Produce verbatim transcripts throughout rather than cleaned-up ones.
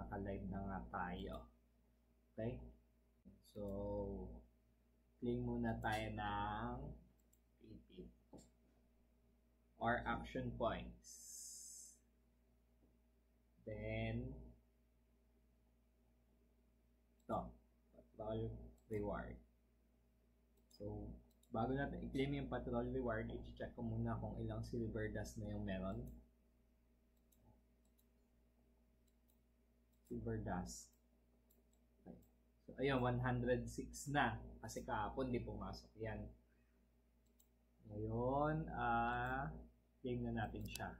naka-live na nga tayo. Okay? So, claim muna tayo ng creative or action points. Then, ito, patrol reward. So, bago natin i-claim yung patrol reward, i-check ko muna kung ilang silver dust na yung meron. Silver dust. Okay. So, ayun, one hundred six na. Kasi kahapon di pumasok yan. Ngayon, ah, uh, claim na natin siya.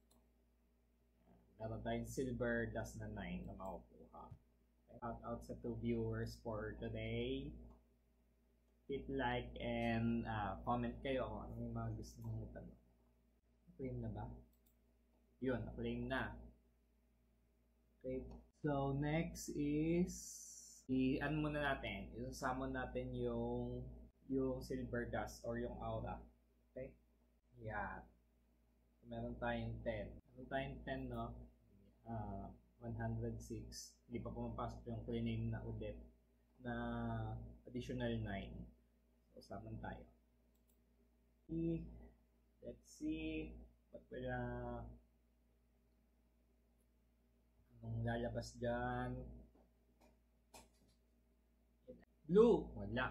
Meron tayong silver dust na nine na makukuha. Shout out sa two viewers for today. Hit like and uh, comment kayo kung ano yung mga gusto mong tanong. Na-claim na ba? Yun, na-claim na. Okay. So, next is i-ano muna natin. I-summon natin yung yung silver dust or yung aura. Okay? Yeah. So, meron tayong ten. Meron tayong ten, no? Uh, one hundred six. Hindi pa pumapasok yung claim na ulit na additional nine. So, summon tayo. Let's see what will uh, anong lalabas dyan. Blue! Wala.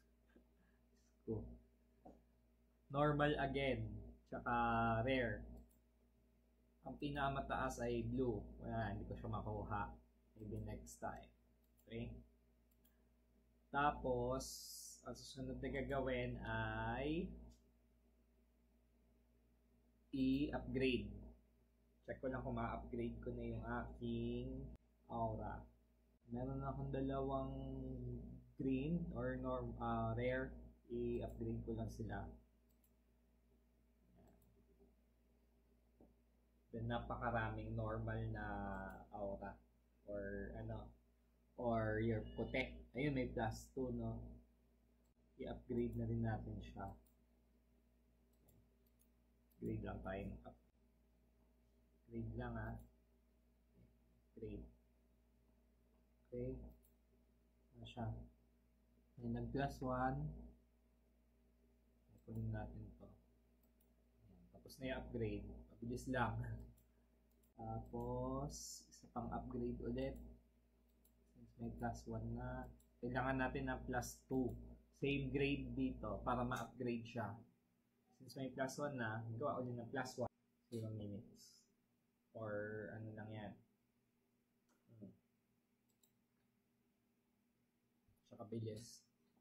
Normal again. Tsaka rare. Ang pinakamataas ay blue. Wala, hindi ko siya makuha. Maybe next time. Okay? Tapos, ang susunod na gagawin ay i-upgrade. Check ko lang kung ma-upgrade ko na yung aking aura. Meron akong dalawang green or norm, uh, rare. I-upgrade ko lang sila. Then napakaraming normal na aura or ano or your puti. Ayun, may plus two, no? I-upgrade na rin natin siya. Upgrade lang tayo. Upgrade lang, ha? Upgrade. Okay. Ano siya? May nag-plus one. Kunin natin to. Ayan. Tapos na yung upgrade. Mabilis lang. Tapos, isa pang upgrade ulit. Since may plus one na. Kailangan natin ng plus two. Same grade dito para ma-upgrade siya. Since may plus one na, gawa ulit ng plus one. zero minutes. Or ano lang yan. Hmm. Tsaka bilis.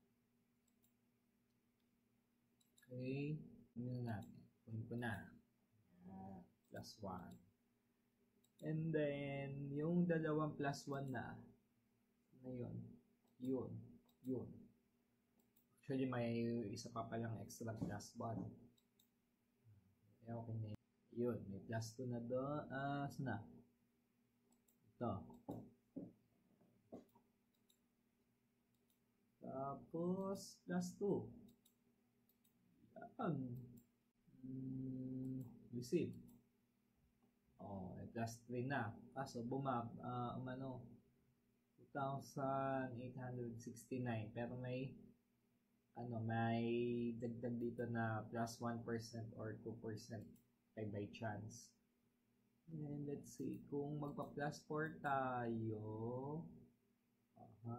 Okay. Ano na natin? Kunin ko na. Uh, plus one. And then, yung dalawang plus one na, na yun. Yun. Yun. Actually, may isa pa palang extra plus one. Kaya okay na yun. Yun. May plus two na doon. Ah, uh, sana? Ito. Tapos, plus two. Yan. Hmm, receive. Oh, plus three na. Kaso, bumab, uh, umano, two thousand eight hundred sixty-nine. Pero may, ano, may dagdag dito na plus one percent or two percent by, by chance. And let's see, kung magpa-plus four tayo, aha,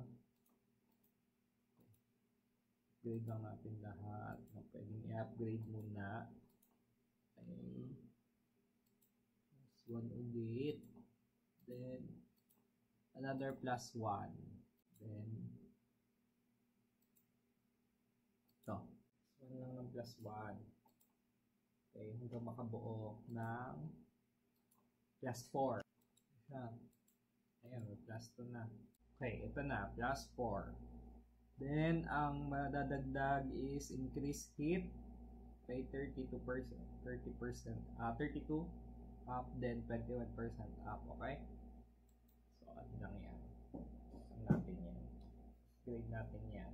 upgrade lang natin lahat. Pwedeng i-upgrade muna. Okay. Plus one ulit. Then, another plus one. Then, ito. Plus one lang ng plus one. Okay, hanggang makabuo ng plus four. Ayan, plus two na. Okay, ito na, plus four. Then, ang madadagdag is increase hit by thirty-two percent, thirty percent, uh, thirty-two up, then twenty-one percent up, okay? So, ano lang yan? Ano natin yan? Grade natin yan.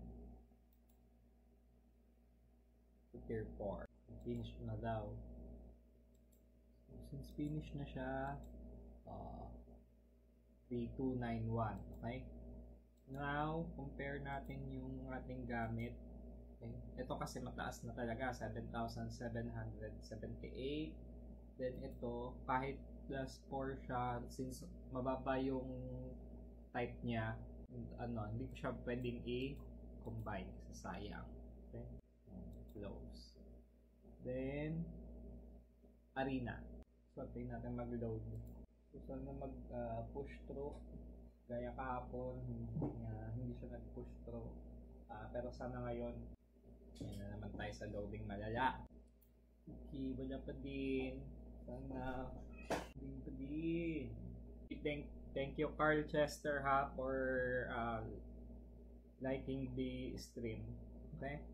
To tier four. Finish na daw. So, since finish na siya, uh, three two nine one. Okay? Now, compare natin yung ating gamit. Okay? Ito kasi mataas na talaga, seven thousand seven hundred seventy-eight. Then ito, kahit plus four siya, since mababa yung type niya, ano, hindi ko siya pwedeng i-combine kasi sayang. Okay? Close. Then, arena. So, tingnan natin mag-load. So, sana mag-push uh, through. Gaya kahapon, uh, hindi siya nag-push through. Uh, pero sana ngayon, yan na naman tayo sa loading malala. Okay, wala pa din. Sana, din pa din. Thank, thank you Carl Chester ha for uh, liking the stream. Okay?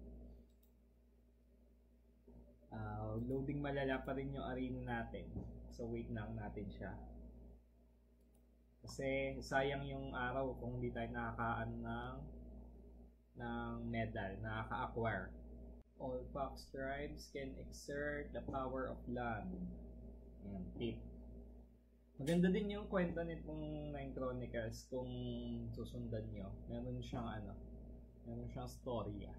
Uh, loading malala pa rin yung arena natin. So wait lang natin siya. Kasi sayang yung araw kung hindi tayo nakakaan ng ng medal, nakaka-acquire. All fox tribes can exert the power of land. Ayan, tip. Maganda din yung kwento nitong Nine Chronicles kung susundan nyo. Meron siyang ano, meron siyang storya.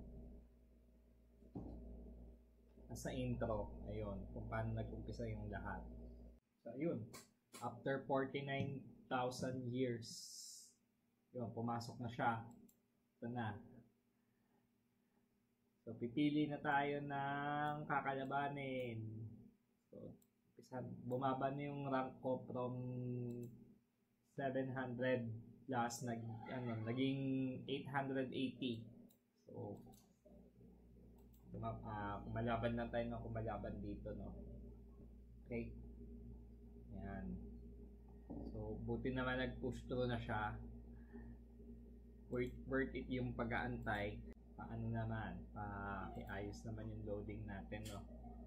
Nasa intro, ayun, kung paano nag-umpisa yung lahat. So, ayun, after forty-nine thousand years, yun, pumasok na siya. Ito na. So, pipili na tayo ng kakalabanin. So, bumaba na yung rank ko from seven hundred plus, nag, ano, naging eight hundred eighty. So, Uh, kumalaban lang tayo ng kumalaban dito, no? Okay. Yan. So, buti naman nag-push through na siya. Worth, worth it yung pag-aantay. Paano naman? Pa-iayos naman yung loading natin, no?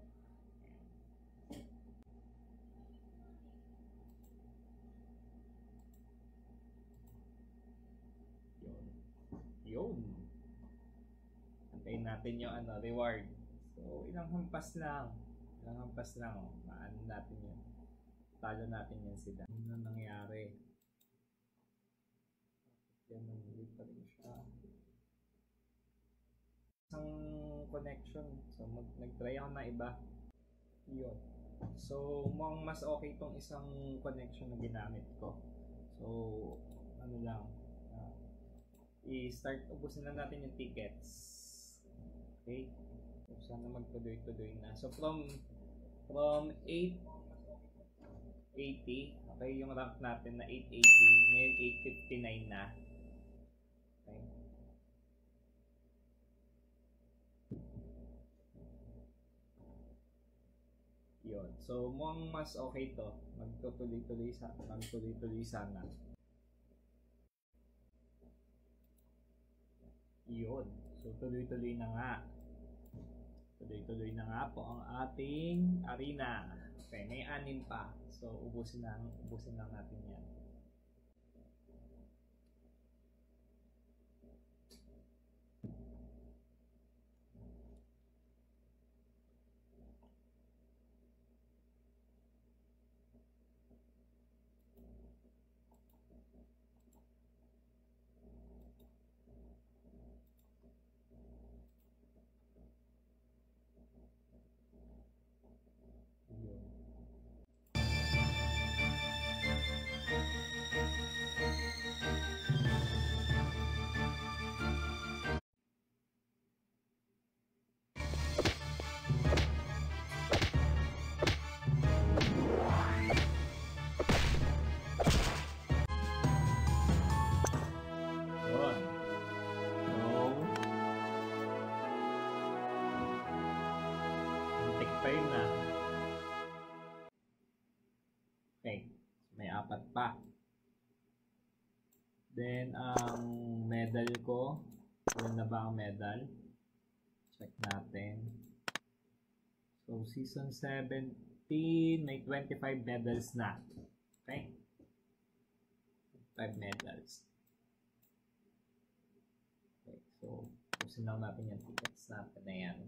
Yun. Yun. Antayin natin yung ano, reward. So, ilang hampas lang. Ilang hampas lang. Oh. Maano natin yun. Talo natin yan sila. Ano nangyari? Yan, nangyari pa rin siya. Isang connection. So, mag nag-try ako na iba. Yun. So, mukhang mas okay itong isang connection na ginamit ko. So, ano lang. Uh, i-start, ubusin lang natin yung tickets. Okay, so sana magtuloy-tuloy na. So from from eight eighty, okay, yung rank natin na eight eighty, ngayon eight fifty-nine na. Okay. Yun. So mukhang mas okay to. Magtutuloy-tuloy sa magtuloy-tuloy sana. Yun. So, tuloy-tuloy na nga. Tuloy-tuloy na nga po ang ating arena. Okay, may anim pa. So, ubusin lang, ubusin lang natin yan. Ayun na. Okay. May apat pa. Then, ang medal ko. Yun na ba ang medal? Check natin. So, season seventeen, may twenty-five medals na. Okay? five medals. Okay. So, pusin lang natin yung tickets natin na yan.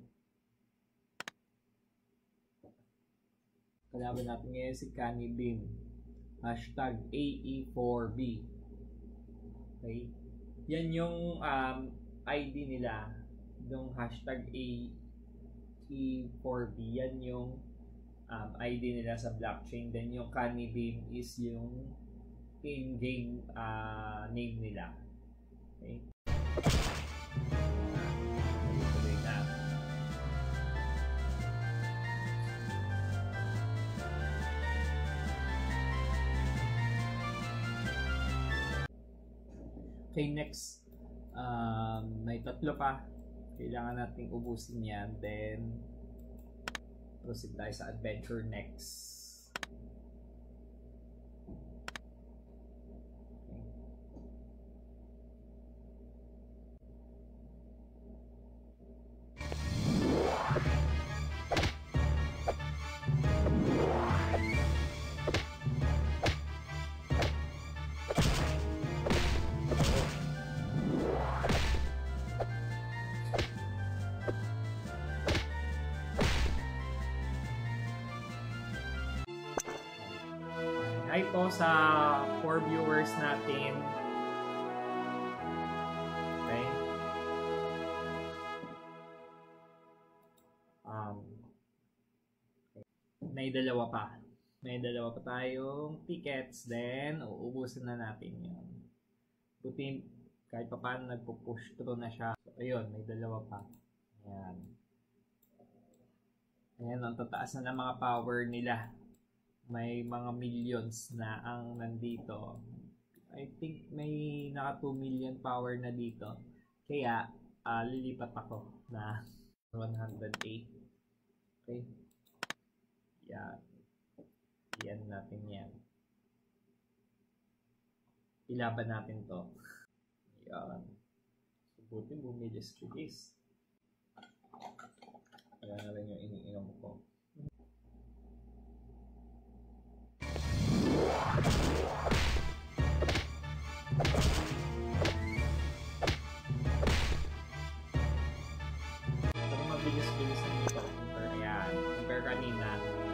Kalaban natin ngayon si Canny Bean. hashtag A E four B. Okay? Yan yung um, I D nila, yung hashtag A E four B. Yan yung um, I D nila sa blockchain. Then yung Candybeam is yung in-game uh, name nila. Okay? Tuloy na. Okay, next. Um, may tatlo pa. Kailangan nating ubusin yan. Then, proceed tayo sa adventure next. Hi po sa four viewers natin. Okay. Um, okay. May dalawa pa. May dalawa pa tayong tickets. Then, uubusin na natin yun. Buti kahit pa paano nagpo-push through na siya. So, ayun, may dalawa pa. Ayan. Ayan, ang tataas na ng mga power nila. May mga millions na ang nandito. I think may naka two million power na dito. Kaya, uh, lilipat ako na one hundred eight. Okay? Yan. Yan natin yan. Ilaban natin to. Yan. Subutin, bumilis-bilis. Kaya na rin yung iniinom ko. Pero mabilis-bilis na dito. Compare, ayan. Compare kanina.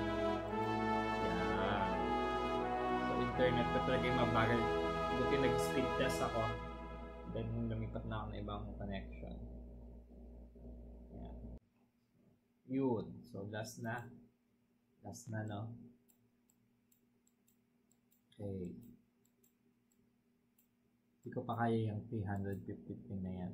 Ayan. So, internet ko talaga yung mabagal. Buti nag-speed test ako. Then, lumipat na ako na ibang connection. Ayan. Yun. So, last na. Last na, no? Okay. Hindi ko pa kaya yung three hundred fifty na yan.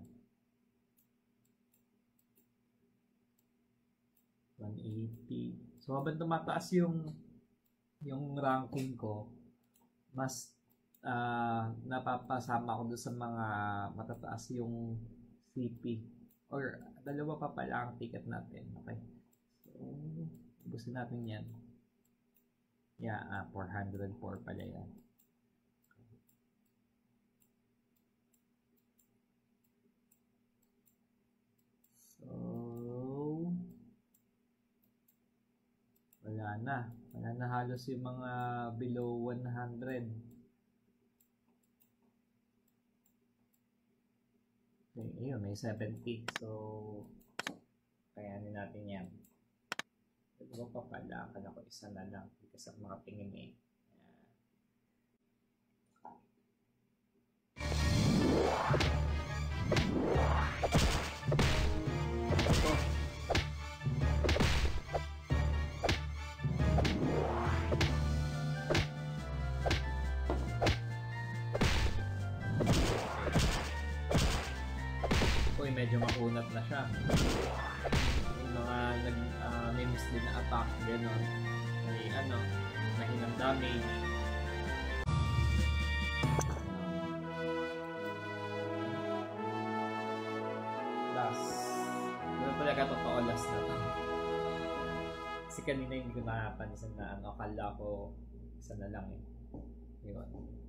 one eighty. So, habang tumataas yung yung ranking ko, mas uh, napapasama ko doon sa mga matataas yung C P. Or, dalawa pa pala ang ticket natin. Okay. So, ubusin natin yan. Yeah, uh, four hundred four pala yan. So, wala na. Wala na halos yung mga below one hundred. Okay, ayun, may seventy. So, kayanin natin yan. Ito pa pala, akala ko isa na lang kasi ang mga tingin eh. Ito. Uy, medyo makunat na siya. Mga nag uh, may mislead na attack, gano'n. May ano, mahinang damage. Last. Ito talaga totoo last na to. Kasi kanina hindi ko nakapansin na ano, akala ko isa na lang eh. Yun.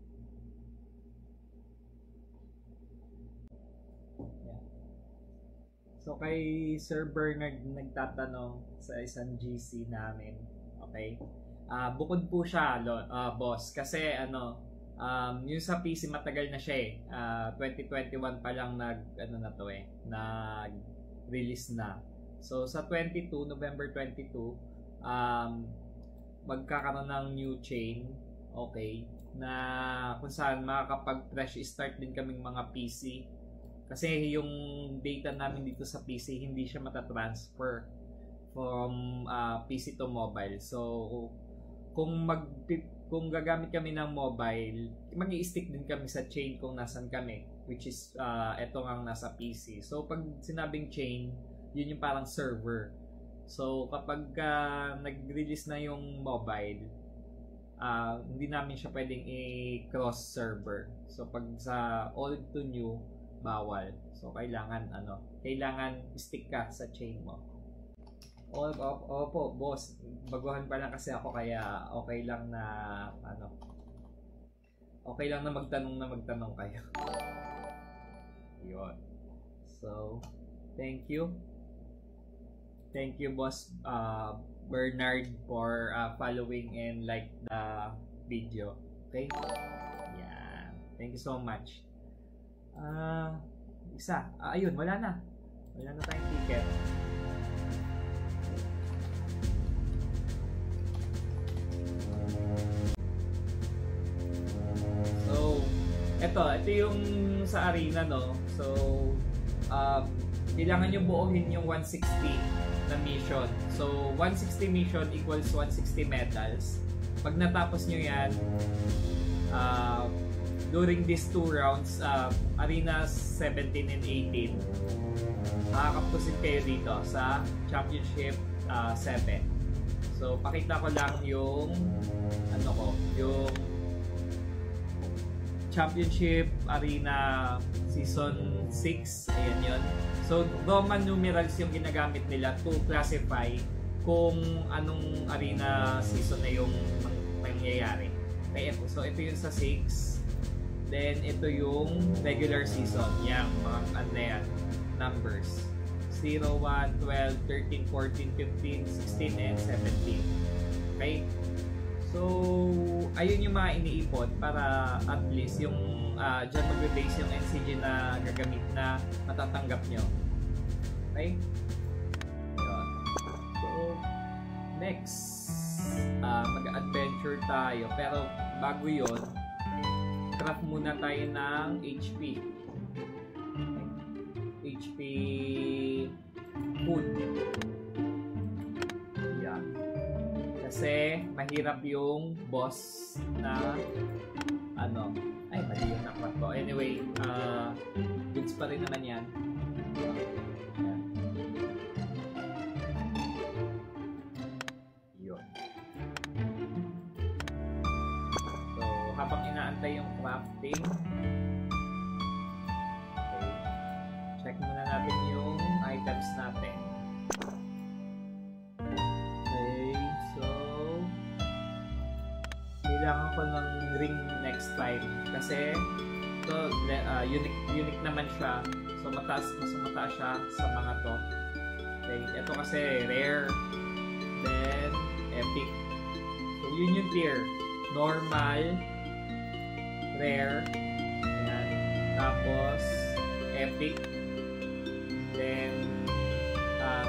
So, kay Sir Bernard nagtatanong sa isang G C namin, okay? Uh, bukod po siya, lo, uh, boss, kasi ano, um, yung sa P C matagal na siya eh. Uh, twenty twenty-one pa lang nag, ano na to eh, nag-release na. So, sa twenty-two, November twenty-two, um, magkakaroon ng new chain Okay, na kung saan makakapag-fresh start din kaming mga P C. Kasi yung data namin dito sa P C, hindi siya matatransfer from uh, P C to mobile. So, kung mag kung gagamit kami ng mobile, mag-i-stick din kami sa chain kung nasan kami, which is uh, eto ngang nasa P C. So, pag sinabing chain, yun yung parang server. So, kapag uh, nag-release na yung mobile, uh, hindi namin siya pwedeng i-cross server. So, pag sa old to new, bawal. So, kailangan, ano, kailangan stick ka sa chain mo. O, opo, opo, boss, baguhan pa lang kasi ako, kaya okay lang na, ano, okay lang na magtanong na magtanong kayo. Yun. So, thank you. Thank you, boss uh, Bernard, for uh, following and like the video. Okay? Yeah. Thank you so much. Uh, isa. Ah, ayun, wala na. Wala na tayong ticket. So, eto, ito yung sa arena, no? So, uh, kailangan nyo buuhin yung one sixty na mission. So, one sixty mission equals one sixty medals. Pag natapos nyo yan, uh, during these two rounds, uh, Arena seventeen and eighteen, makakaptusin kayo dito sa Championship uh, seven. So, pakita ko lang yung ano ko, yung Championship Arena Season six. Ayan yun. So, Roman numerals yung ginagamit nila to classify kung anong arena season na yung mangyayari. Okay, so ito yung sa six. Then, ito yung regular season. Yan, mga ano yan, numbers. zero, one, twelve, thirteen, fourteen, fifteen, sixteen, and seventeen. Okay? So, ayun yung mga iniipon para at least yung uh, dyan mag-base yung N C G na gagamit na matatanggap nyo. Okay? Ayun. So, next, uh, mag-adventure tayo. Pero bago yun, craft muna tayo ng H P. Okay. H P food. Yan. Kasi mahirap yung boss na ano, ay mali yung nakmat ko. Anyway, uh, goods pa rin naman yan. Yan. Yun. So, habang inaantay yung crafting, okay, check muna natin yung items natin. Kailangan ko ng ring next time kasi ito uh, unique unique naman siya, so mataas mas mataas siya sa mga to. Okay, ito kasi rare, then epic. So yun yung tier: normal, rare, ayan, tapos epic, then um,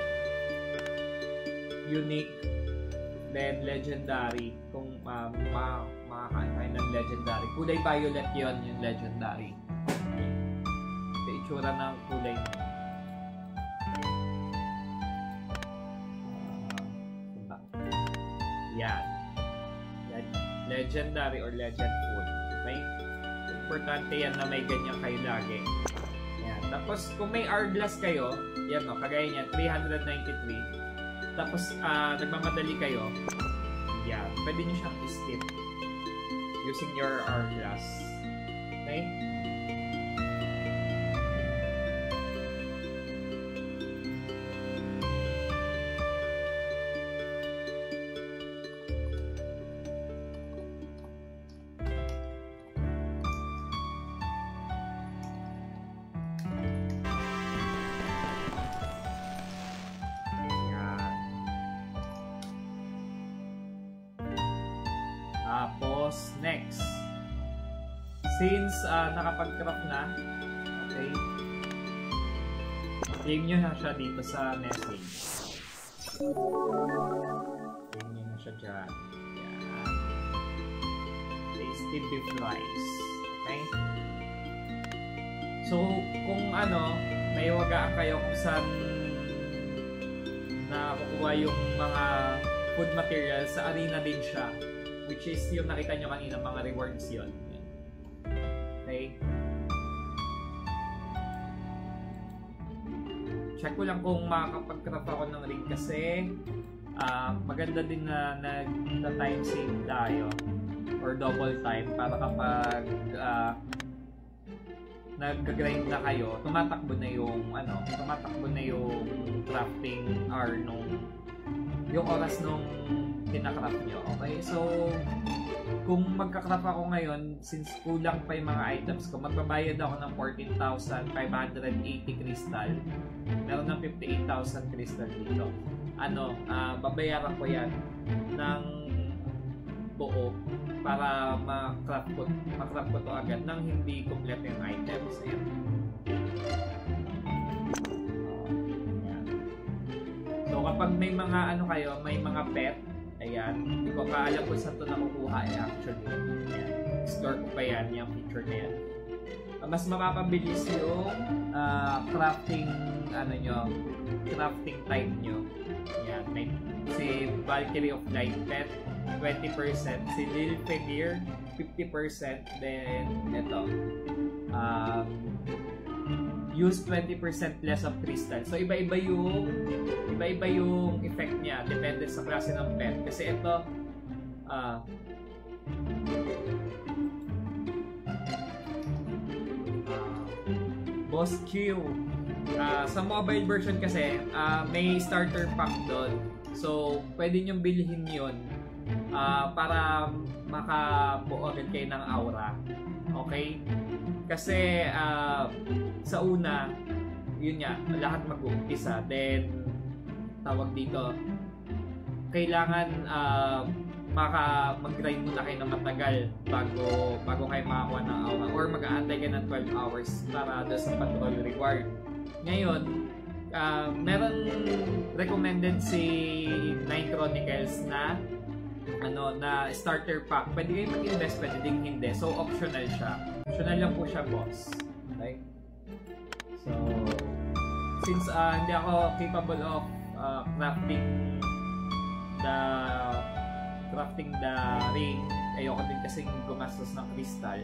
unique, then legendary. Kung um, ma makakain ng legendary, kulay violet yon yung legendary. Ito itsura ng kulay niya. Uh, yan. Legendary or legend food. Okay? Importante yan na may ganyan kayo lagi. Yan. Tapos kung may hourglass kayo, yan no, kagaya niyan, three ninety-three. Tapos uh, nagmamadali kayo, yeah, pwede nyo siyang i-skip using your hourglass. Okay? Tapos, next. Since uh, nakapag-craft na, okay, claim nyo na siya dito sa message. Claim nyo na siya dyan. Yan. tasty beef rice. Okay? So, kung ano, may wagaan kayo kung saan nakukuha yung mga food materials, sa arena din siya. Which is yung nakita nyo kanina, mga rewards yun. Okay? Check ko lang kung makakapag-craft ako ng rig kasi uh, maganda din na nag-time save tayo or double time para kapag uh, nag-grind na kayo, tumatakbo na yung ano, tumatakbo na yung crafting hour nung yung oras nung kinakraft nyo. Okay? So, kung magkakraft ako ngayon, since kulang pa yung mga items ko, magbabayad ako ng fourteen thousand five hundred eighty crystal. Meron ng fifty-eight thousand crystal dito. Ano, uh, babayaran ko yan ng buo para ma-craft ko, ma-craft ko to agad nang hindi kompleto yung items. Ayan. So, kapag may mga ano kayo, may mga pet, ayan, hindi ko pa alam kung saan ito nakukuha eh, actually. Ayan. Store ko pa yan, yung feature na yan. Mas mapapabilis yung uh, crafting, ano nyo, crafting time nyo. Ayan, may si Valkyrie of Light Pet, twenty percent. Si Lil Fenir, fifty percent. Then, ito, um, use twenty percent less of crystal. So, iba-iba yung iba-iba yung effect niya. Depende sa klase ng pet. Kasi ito, ah, uh, Boss Q. Uh, sa mobile version kasi, uh, may starter pack doon. So, pwede nyo bilhin yun uh, para makabuo agad kayo ng aura. Okay? Kasi, uh, sa una, yun nga, lahat mag-uumpisa. Then, tawag dito, kailangan uh, maka mag-grind muna kayo ng matagal bago bago kayo makakuha ng aura or mag-aantay kayo ng twelve hours para doon sa patrol reward. Ngayon, uh, meron recommended si Nine Chronicles na ano na starter pack. Pwede kayo mag-invest, pwede din hindi. So, optional siya. Optional lang po siya, boss. Okay? So, since uh, hindi ako capable of uh, crafting the crafting the ring, ayoko din kasing gumastos ng crystal.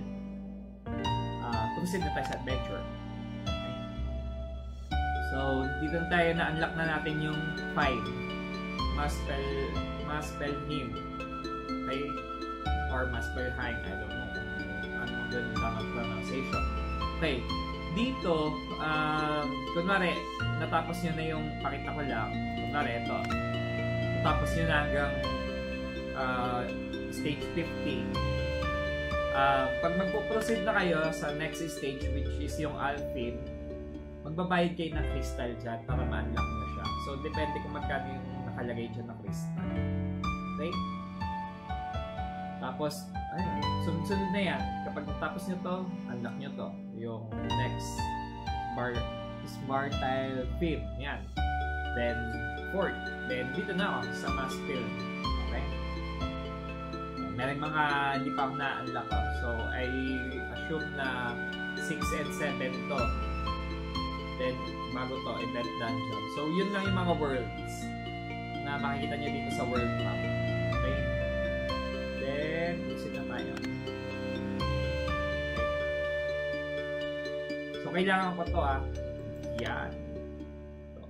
Uh, proceed na tayo sa adventure. Okay. So, dito tayo na-unlock na natin yung five. Maspel, Maspel him. Okay? Or Maspel hang. I don't know. Ano ganun lang ang pronunciation. Okay. Dito, um, kunwari, natapos nyo na yung pakita ko lang. Kunwari, ito. Natapos nyo na hanggang Uh, stage fifty. Uh, pag magpo-proceed na kayo sa next stage, which is yung Alpine, magbabayad kayo ng crystal dyan para ma-unlock na siya. So, depende kung magkano yung nakalagay dyan na crystal. Okay? Tapos, ayun, sunod-sunod na yan. Kapag natapos nyo to, unlock nyo to. Yung next bar is bar tile fifth. Yan. Then, fourth. Then, dito na ako sa mass field. Okay? May mga hindi pa ako na-unlock. So, I assume na six and seven to. Then, bago to, event dungeon. So, yun lang yung mga worlds na makikita nyo dito sa world map. Okay? Then, proceed na tayo. Okay. So, kailangan ko to ah. Yan. So,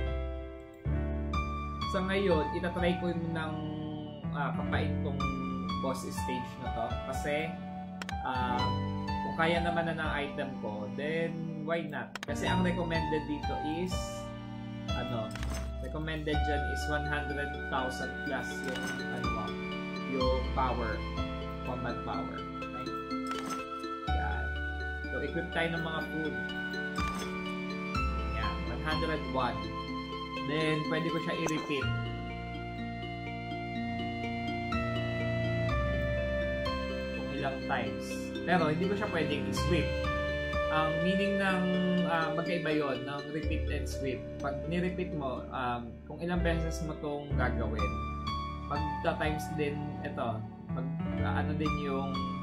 sa ngayon, itatry ko yung ng uh, kapain tong boss stage na to kasi uh, kung kaya naman na ng item ko, then why not? Kasi ang recommended dito is ano, recommended dyan is one hundred thousand plus yung ano, yung power, combat power. Okay? Yan. So equip tayo ng mga food. Yan, one hundred one. Then pwede ko siya i-repeat. Ilang times. Pero hindi ko siya pwedeng i-sweep. Ang meaning ng uh, magkaiba yun, ng repeat and sweep. Pag ni-repeat mo, um, kung ilang beses mo itong gagawin, magta-times din ito, mag, uh, ano din yung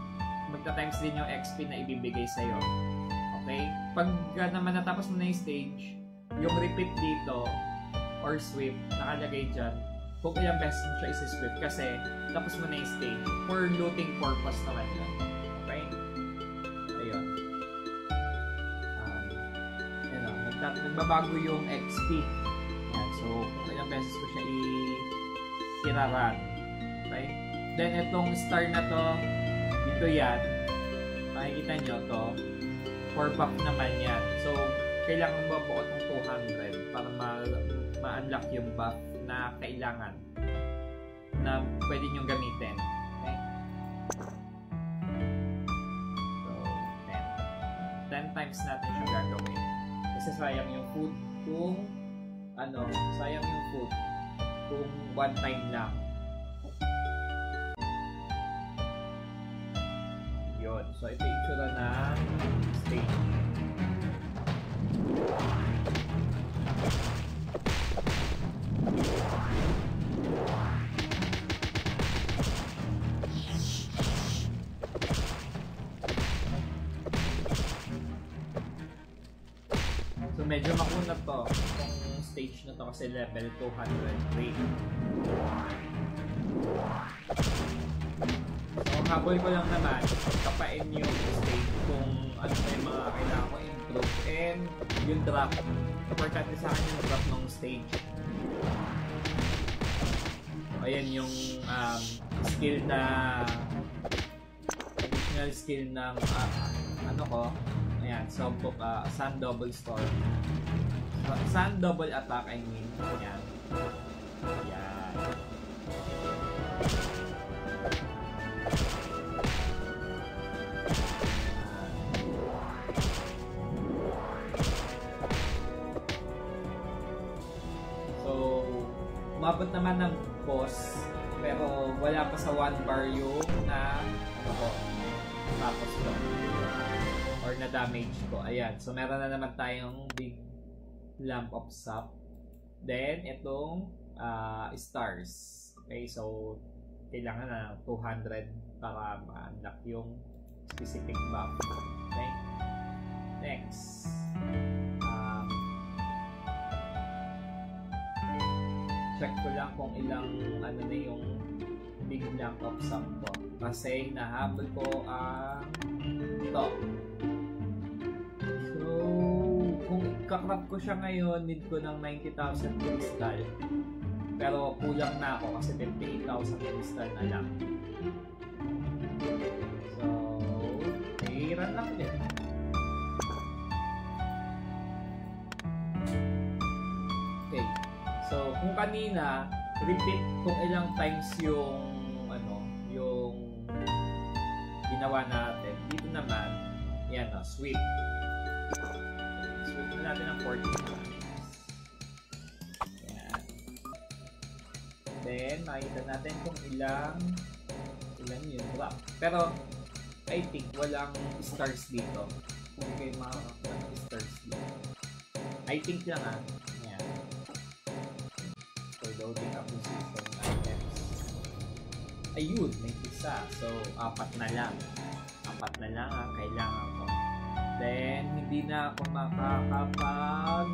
magta-times din yung X P na ibibigay sa'yo. Okay? Pag uh, naman natapos mo na yung stage, yung repeat dito, or sweep, nakalagay dyan, kung ilang beses mo siya isi-sweep kasi tapos mo na yung stage. For looting purpose naman yun. Okay? Ayun. Um, yun o, nagbabago yung X P. Yan. So, kung ilang beses ko siya i-tiraran. Okay? Then, itong star na to, dito yan, makikita nyo to, for buff naman yan. So, kailangan mabuo itong two hundred para ma-unlock ma yung buff na kailangan na pwede nyo gamitin. Okay? So, ten. ten times natin siya gagawin. Kasi sayang yung food kung ano, sayang yung food kung one time lang. Yun. So, ito yung itsura ng stage. So, medyo makunat to. Itong stage na to kasi level two hundred three. So, ang habol ko lang naman, kapain yung stage kung ano na yung mga kailangan ko improve. And yung drop. Importante sa akin yung drop ng stage. So, ayan yung um, skill na additional skill ng uh, ano ko. Ayan, so uh, Sun Double Storm. So, Sun Double Attack, I mean. Ayan. Ayan. Umabot naman ng boss, pero wala pa sa one bar yung na ano ko, tapos ko or na damage ko. Ayan, so meron na naman tayong big lamp of sap. Then itong uh, stars. Okay, so kailangan na two hundred para ma-unlock yung specific buff. Okay, next. Check ko lang kung ilang ano na yung big lamp of sap ko. Kasi nahabol ko ang ito. So, kung kakrap ko siya ngayon, need ko ng ninety thousand crystal. Pero kulang na ako kasi fifty-eight thousand crystal na lang. So, hiran lang din. Okay. So, kung kanina, repeat kung ilang times yung ano, yung ginawa natin. Dito naman, yan o, sweep. Sweep na natin ng forty times. Yan. Then, makikita natin kung ilang ilan yun. Wow. Pero, I think walang stars dito. Hindi kayo makakakuha ng stars dito. I think lang ah. Loading acquisition items. Ayun, may isa. So, apat na lang. Apat na lang ang kailangan ko. Then, hindi na ako makakapag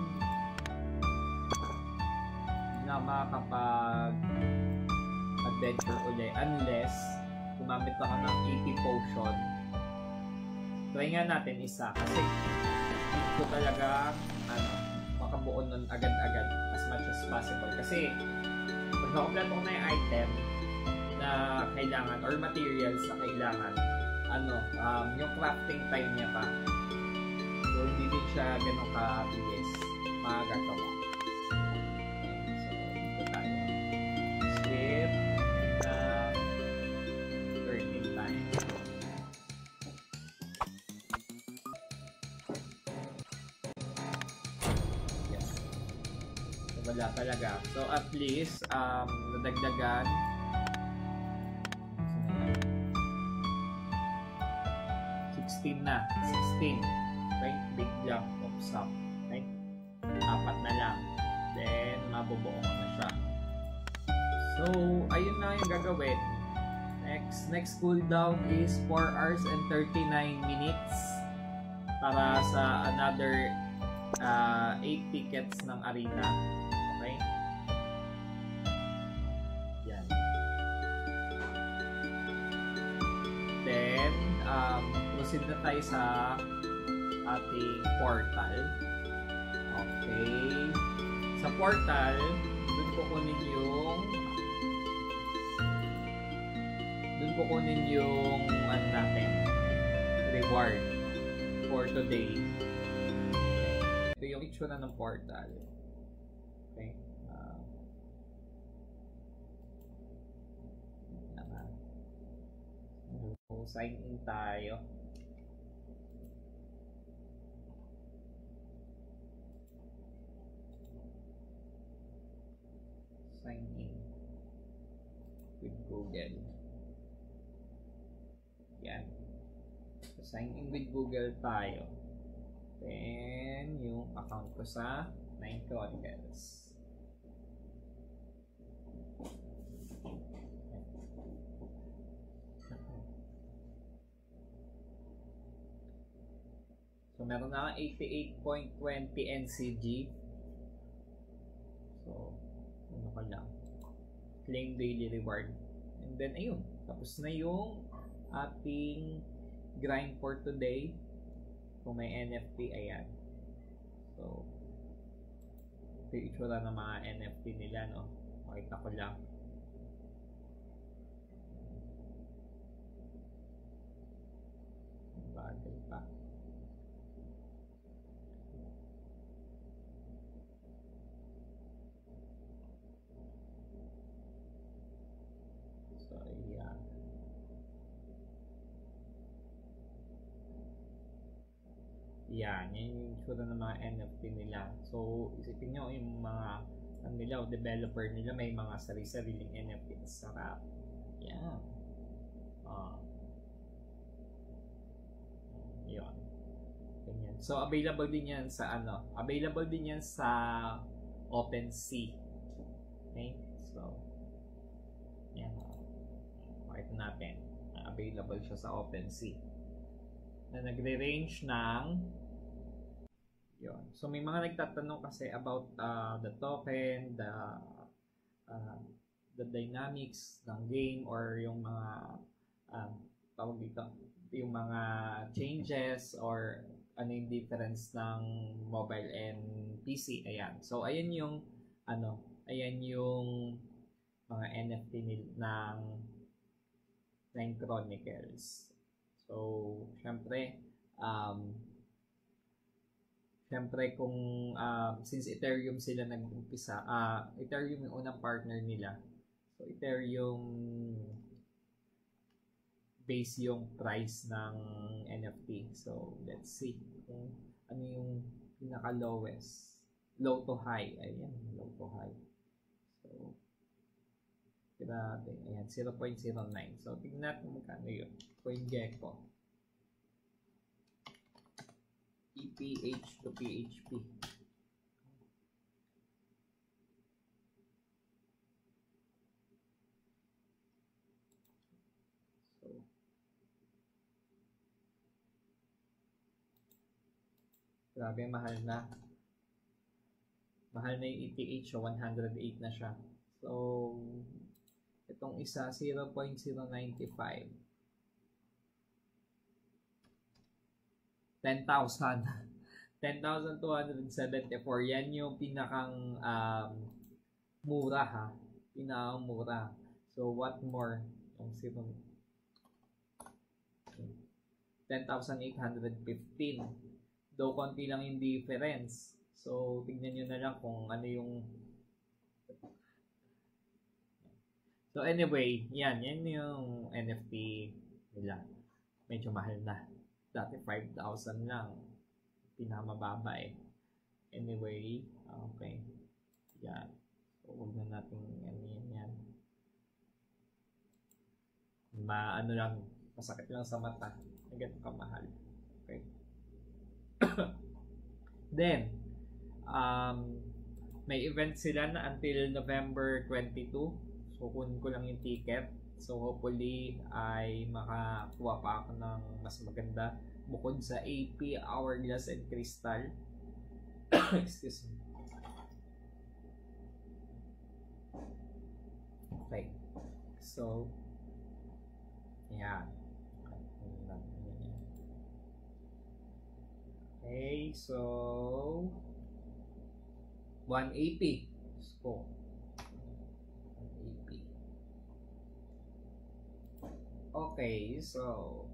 hindi na makakapag adventure ulit unless gumamit ako ng A P potion. Try nga natin isa kasi ito talaga ano, makabuo nun agad-agad as much as possible. Kasi pag nakompleto ko na yung item na kailangan or materials na kailangan, ano, um, yung crafting time niya pa. So, hindi din siya ganun ka-bilis magagawa. Okay, so, dito tayo. Sweep na thirteen times. Wala talaga. So, at least, um, nadagdagan. sixteen na. sixteen. Okay? Big jump of sap. Okay? Apat na lang. Then, mabubuo ko na siya. So, ayun na yung gagawin. Next next cooldown is four hours and thirty-nine minutes para sa another uh, eight tickets ng arena. Okay? Yan. Then, um, proceed na tayo sa ating portal. Okay. Sa portal, dun kukunin yung dun kukunin yung ano natin, reward for today. Okay. Ito yung itsura ng portal. Okay. Uh, so, sign in tayo. Sign in with Google. Yan. So, sign in with Google tayo. Then, yung account ko sa Nine Chronicles. So, meron na eighty-eight point two zero N C G. So, ano ka lang, claim daily reward, and then ayun, tapos na yung ating grind for today. Kung may N F T, ayan, so ito yung itsura ng mga N F T nila, no? Makita ko lang. Bagay pa. Yan, yan yung itsura ng mga N F T nila. So, isipin nyo, yung mga ano nila, developer nila, may mga sarili-sariling N F T. Sarap. Yan. Uh, yun. Ganyan. So, available din yan sa ano, available din yan sa OpenSea. Okay? So, yan. Pakita natin. Available siya sa OpenSea. Na nagre-range ng yun. So may mga nagtatanong kasi about uh, the token, the uh, the dynamics ng game, or yung mga uh, tawag dito, yung mga changes or ano yung difference ng mobile and P C. Ayan. So ayan yung ano, ayan yung mga N F T ng Nine Chronicles. So, syempre, um, syempre kung, uh, since Ethereum sila nag-umpisa, uh, Ethereum yung unang partner nila. So, Ethereum base yung price ng N F T. So, let's see kung ano yung pinaka-lowest. Low to high. Ayan, low to high. So, grabe. Ayan, zero point zero nine. So, tignan natin magkano yun. CoinGecko. E T H to P H P. So, grabe, mahal na. Mahal na yung E T H. So, one hundred eight na siya. So, itong isa, zero point zero nine five. ten thousand. ten thousand two hundred seventy-four. Yan yung pinakang um, mura, ha. Pinakang mura. So, what more? Yung ten thousand eight hundred fifteen. Though, konti lang yung difference. So, tignan nyo na lang kung ano yung... So, anyway, yan. Yan yung N F T nila. Medyo mahal na. Dati five thousand lang. Pinamababa eh. Anyway, okay. Yan. So, huwag na natin ano yan yan. Ma, ano lang, masakit lang sa mata. Agad kamahal. Okay. Then, um, may event sila na until November twenty-two. So, kunin ko lang yung ticket. So hopefully ay makakuha pa ako ng mas maganda bukod sa A P, Hourglass, and Crystal. Excuse me. Okay. So, yan. Okay, so one A P. So, one A P. Okay, so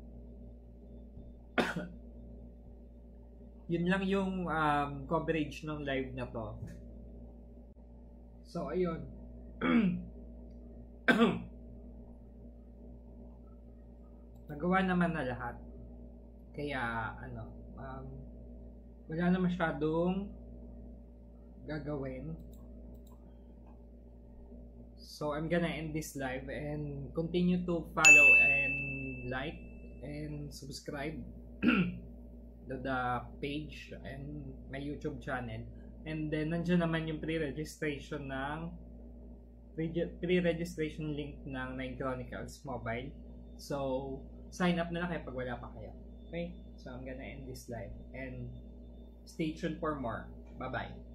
yun lang yung um, coverage ng live na to. So, ayun. Nagawa naman na lahat. Kaya, ano, um, wala na masyadong gagawin. So, I'm gonna end this live and continue to follow and like and subscribe to the page and my YouTube channel. And then, nandiyan naman yung pre-registration ng pre-registration link ng Nine Chronicles Mobile. So, sign up na lang kayo pag wala pa kayo. Okay? So, I'm gonna end this live and stay tuned for more. Bye-bye.